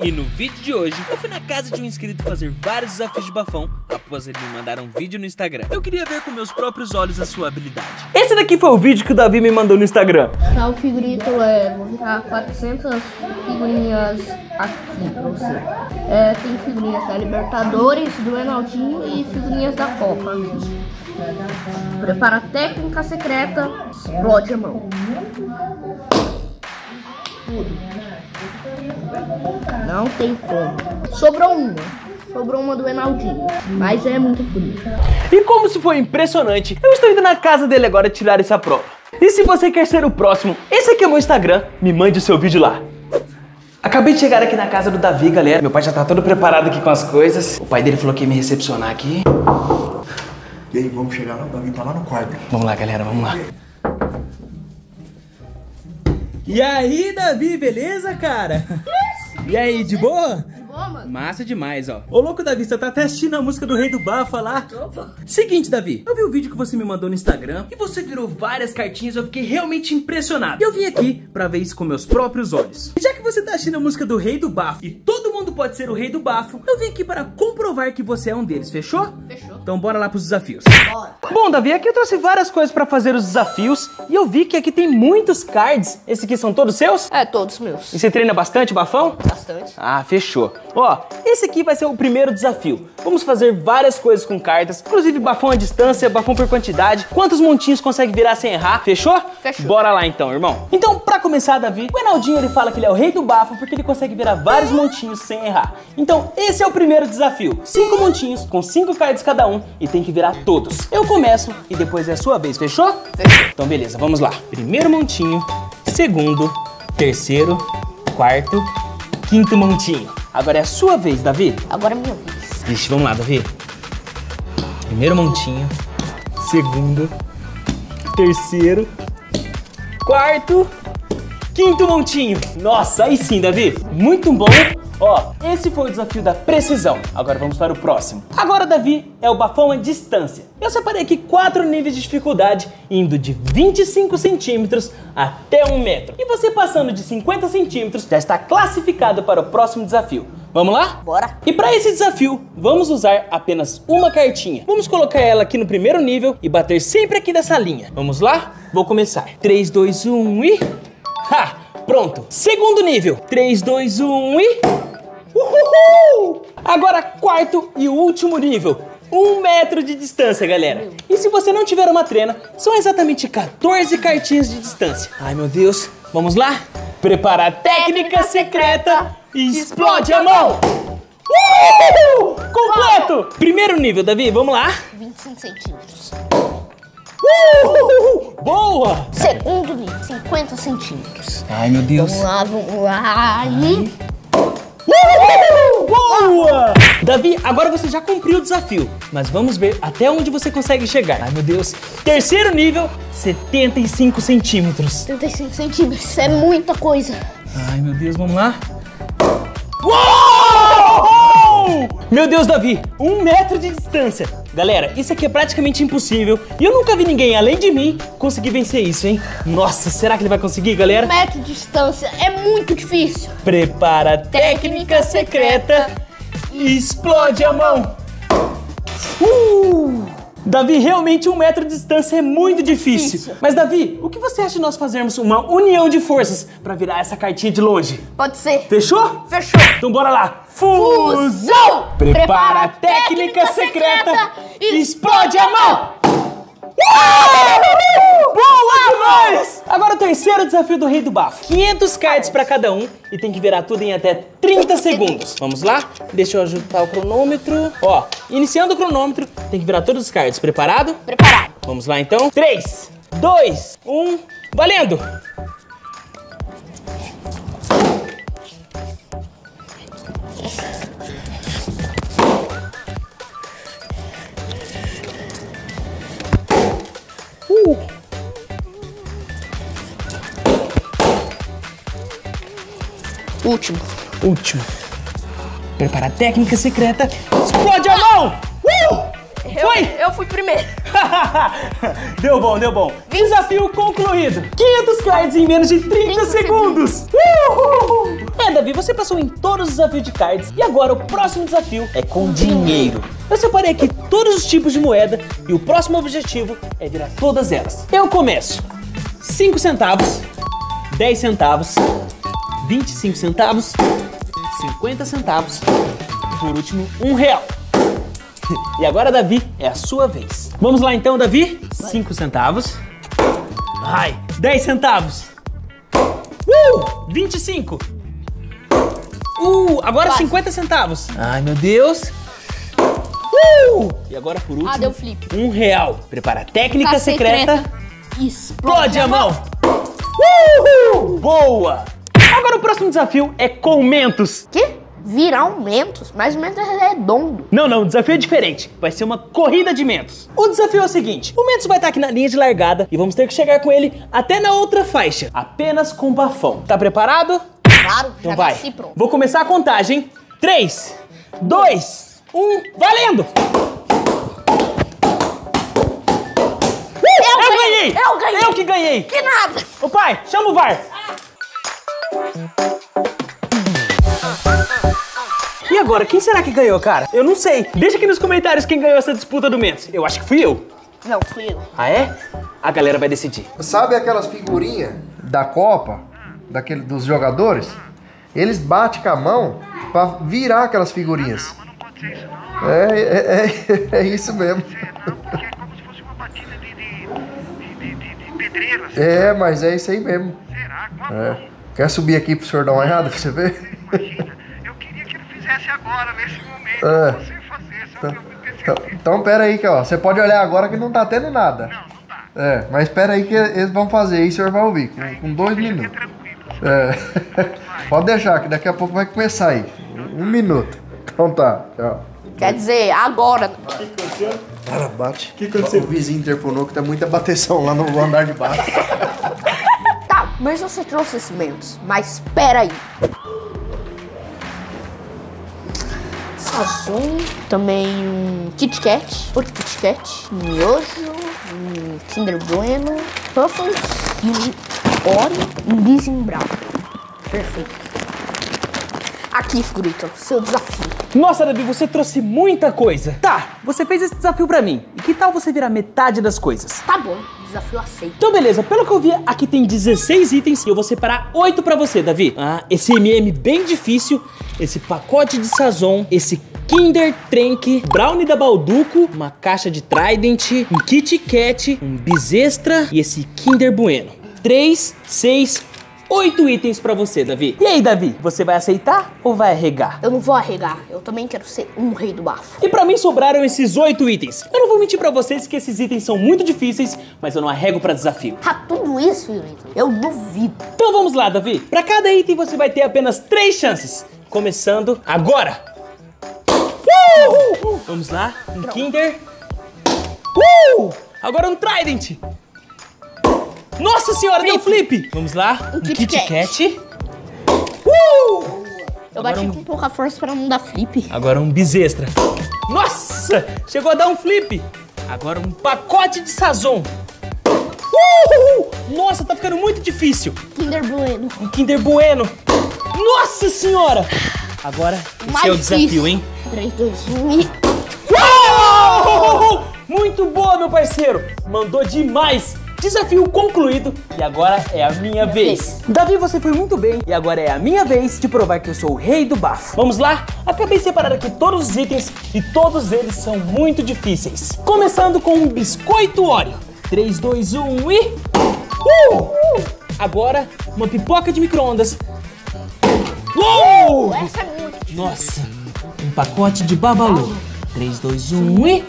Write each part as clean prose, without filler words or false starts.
E no vídeo de hoje, eu fui na casa de um inscrito fazer vários desafios de bafão após ele me mandar um vídeo no Instagram. Eu queria ver com meus próprios olhos a sua habilidade. Esse daqui foi o vídeo que o Davi me mandou no Instagram. Tá, o figurito vou virar 400 figurinhas aqui pra você. Tem figurinhas da Libertadores, do Ronaldinho e figurinhas da Copa. Prepara a técnica secreta, explode a mão. Tudo. Não tem como. Sobrou uma do Ronaldinho, mas é muito figurinha. E como se foi impressionante, eu estou indo na casa dele agora tirar essa prova. E se você quer ser o próximo, esse aqui é o meu Instagram, me mande o seu vídeo lá. Acabei de chegar aqui na casa do Davi, galera. Meu pai já tá todo preparado aqui com as coisas. O pai dele falou que ia me recepcionar aqui. E aí, vamos chegar lá? O Davi tá lá no quarto. Vamos lá, galera, vamos lá. E aí, Davi, beleza, cara? E aí, de boa? Massa demais, ó. Ô, louco, Davi, você tá até assistindo a música do Rei do Bafo lá? Seguinte, Davi, eu vi o vídeo que você me mandou no Instagram e você virou várias cartinhas, eu fiquei realmente impressionado. E eu vim aqui pra ver isso com meus próprios olhos. E já que você tá assistindo a música do Rei do Bafo e todo mundo pode ser o Rei do Bafo, eu vim aqui para comprovar que você é um deles, fechou? Fechou. Então bora lá pros desafios. Bora. Bom, Davi, aqui eu trouxe várias coisas pra fazer os desafios e eu vi que aqui tem muitos cards. Esses aqui são todos seus? É, todos meus. E você treina bastante, Bafão? Bastante. Ah, fechou. Ó, esse aqui vai ser o primeiro desafio. Vamos fazer várias coisas com cartas, inclusive bafão à distância, bafão por quantidade. Quantos montinhos consegue virar sem errar? Fechou? Fechou. Bora lá então, irmão. Então, pra começar, Davi, o Ronaldinho ele fala que ele é o rei do bafo porque ele consegue virar vários montinhos sem errar. Então, esse é o primeiro desafio. 5 montinhos com 5 cards cada um e tem que virar todos. Eu começo e depois é a sua vez, fechou? Fechou. Então, beleza, vamos lá. Primeiro montinho, segundo, terceiro, quarto, quinto montinho. Agora é a sua vez, Davi. Agora é minha vez. Vixe, vamos lá, Davi. Primeiro montinho, segundo, terceiro, quarto, quinto montinho. Nossa, aí sim, Davi. Muito bom. Ó, esse foi o desafio da precisão. Agora vamos para o próximo. Agora, Davi, é o bafão à distância. Eu separei aqui 4 níveis de dificuldade, indo de 25 centímetros até 1 metro. E você passando de 50 centímetros já está classificado para o próximo desafio. Vamos lá? Bora! E para esse desafio, vamos usar apenas uma cartinha. Vamos colocar ela aqui no primeiro nível e bater sempre aqui dessa linha. Vamos lá? Vou começar. 3, 2, 1 e... Ha! Pronto! Segundo nível. 3, 2, 1 e... Uhul! Agora quarto e último nível. 1 metro de distância, galera. E se você não tiver uma trena, são exatamente 14 cartinhas de distância. Ai, meu Deus. Vamos lá? Prepara a técnica secreta e explode a mão. Uhul! Completo! Primeiro nível, Davi, vamos lá. 25 centímetros. Boa! Segundo nível, 50 centímetros. Ai, meu Deus. Vamos lá. Boa! Davi, agora você já cumpriu o desafio, mas vamos ver até onde você consegue chegar. Ai, meu Deus. Terceiro nível, 75 centímetros. 75 centímetros, isso é muita coisa. Ai, meu Deus, vamos lá. Uou! Meu Deus, Davi, 1 metro de distância. Galera, isso aqui é praticamente impossível e eu nunca vi ninguém, além de mim, conseguir vencer isso, hein? Nossa, será que ele vai conseguir, galera? 1 metro de distância é muito difícil. Prepara a técnica secreta e explode a mão. Davi, realmente 1 metro de distância é muito difícil. Mas, Davi, o que você acha de nós fazermos uma união de forças pra virar essa cartinha de longe? Pode ser. Fechou? Fechou. Então bora lá. Fusão! Prepara a técnica secreta e explode a mão. Boa demais! Agora o terceiro desafio do Rei do Bafo. 500 cards pra cada um e tem que virar tudo em até 30 segundos. Vamos lá? Deixa eu ajustar o cronômetro. Ó, iniciando o cronômetro, tem que virar todos os cards. Preparado? Preparado. Vamos lá então. 3, 2, 1, valendo! Último. Prepara a técnica secreta. Explode a mão! Foi! Eu fui primeiro. Deu bom, deu bom. Desafio concluído. 500 cards em menos de 30 segundos. Davi, você passou em todos os desafios de cards e agora o próximo desafio é com dinheiro. Eu separei aqui todos os tipos de moeda e o próximo objetivo é virar todas elas. Eu começo 5 centavos, 10 centavos, 25 centavos, 50 centavos, por último, R$1. E agora, Davi, é a sua vez. Vamos lá então, Davi. 5 centavos. Ai, 10 centavos. 25. Agora 50 centavos. Ai, meu Deus. E agora, por último, deu flip. R$1. Prepara a técnica secreta. Explode a mão. Boa. Agora o próximo desafio é com mentos. Que? Virar um mentos? Mas o mentos é redondo. Não, o desafio é diferente. Vai ser uma corrida de mentos. O desafio é o seguinte: o mentos vai estar aqui na linha de largada e vamos ter que chegar com ele até na outra faixa, apenas com bafão. Tá preparado? Claro, então já vai. nasci pronto. Vou começar a contagem. 3, 2, 1, valendo! Eu ganhei! Eu que ganhei! Que nada! Ô pai, chama o VAR! E agora, quem será que ganhou, cara? Eu não sei. Deixa aqui nos comentários quem ganhou essa disputa do Mentos. Eu acho que fui eu. Não, fui eu. Ah, é? A galera vai decidir. Sabe aquelas figurinhas da Copa, dos jogadores? Eles batem com a mão pra virar aquelas figurinhas. É isso mesmo. Porque é como se fosse uma batida de pedreiro, assim. É, mas é isso aí mesmo. Será? Com a mão. Quer subir aqui pro senhor dar uma olhada pra você ver? Imagina, eu queria que ele fizesse agora, nesse momento, pra você fazer, só que eu me percebi. Então pera aí que ó, você pode olhar agora que não tá tendo nada. Não dá. Mas pera aí que eles vão fazer aí, o senhor vai ouvir, com 2 minutos. Tranquilo. Pode deixar que daqui a pouco vai começar aí. 1 minuto. Então tá, tchau. Quer dizer, agora. Cara, bate. O que aconteceu? O vizinho interfonou que tá muita bateção lá no andar de baixo. Tá, mas você trouxe esses mentos. Mas espera aí. Sazon, também um Kit Kat, outro Kit Kat, um miojo, um Kinder Bueno, Ruffles e um Oreo, um Disney Brown. Perfeito. Aqui, figurito, seu desafio. Nossa, Davi, você trouxe muita coisa. Tá, você fez esse desafio pra mim. E que tal você virar metade das coisas? Tá bom, desafio aceito. Então beleza, pelo que eu vi, aqui tem 16 itens e eu vou separar 8 pra você, Davi. Esse MM bem difícil, esse pacote de Sazon, esse Kinder Trenk, Brownie da Balduco, uma caixa de Trident, um Kit Kat, um Bis Extra e esse Kinder Bueno. 3, 6, 8 itens pra você, Davi. E aí, Davi, você vai aceitar ou vai arregar? Eu não vou arregar, eu também quero ser um rei do bafo. E pra mim sobraram esses 8 itens. Eu não vou mentir pra vocês que esses itens são muito difíceis, mas eu não arrego pra desafio. Tá tudo isso, figurito? Eu duvido. Então vamos lá, Davi. Pra cada item você vai ter apenas 3 chances. Começando agora. Vamos lá, um Kinder. Agora um Trident. Nossa senhora, deu flip! Vamos lá, um Kit Kat. Eu bati com pouca força pra não dar flip. Agora um Bis Extra. Nossa, chegou a dar um flip. Agora um pacote de Sazon. Nossa, tá ficando muito difícil. Kinder Bueno. Um Kinder Bueno. Nossa senhora. Agora, esse é o desafio, hein? 3, 2, 1 e... Muito boa, meu parceiro. Mandou demais. Desafio concluído e agora é a minha vez. Davi, você foi muito bem e agora é a minha vez de provar que eu sou o rei do bafo. Vamos lá? Acabei de separar aqui todos os itens e todos eles são muito difíceis. Começando com um biscoito Oreo. 3, 2, 1 e... Agora, uma pipoca de micro-ondas. Uou! Essa é muito difícil. Nossa, um pacote de Babalu. 3, 2, 1 e...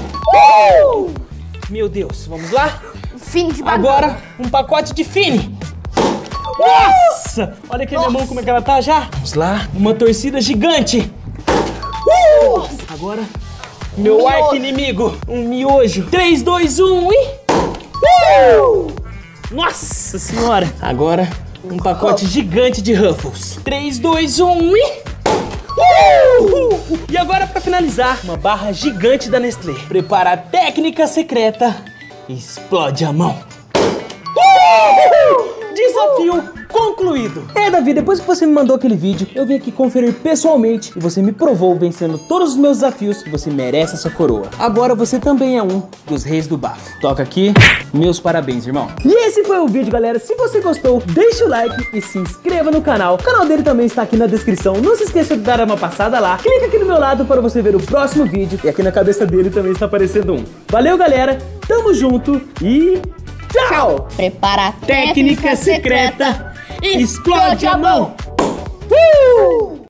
Meu Deus, vamos lá? Fini de banana. Agora, um pacote de Fini. Nossa! Olha aqui a minha mão como é que ela tá já. Vamos lá, uma torcida gigante. Agora, meu arqui-inimigo, um miojo. 3, 2, 1 e... Nossa senhora! Agora, um pacote gigante de Ruffles. 3, 2, 1 e... E agora, pra finalizar, uma barra gigante da Nestlé. Prepara a técnica secreta e explode a mão. Desafio concluído. Davi, depois que você me mandou aquele vídeo, eu vim aqui conferir pessoalmente e você me provou vencendo todos os meus desafios que você merece essa coroa. Agora você também é um dos reis do bafo. Toca aqui, meus parabéns, irmão. E esse foi o vídeo, galera. Se você gostou, deixa o like e se inscreva no canal. O canal dele também está aqui na descrição. Não se esqueça de dar uma passada lá. Clica aqui do meu lado para você ver o próximo vídeo. E aqui na cabeça dele também está aparecendo um. Valeu, galera. Tamo junto e tchau! Prepara a Técnica secreta. Explode a mão!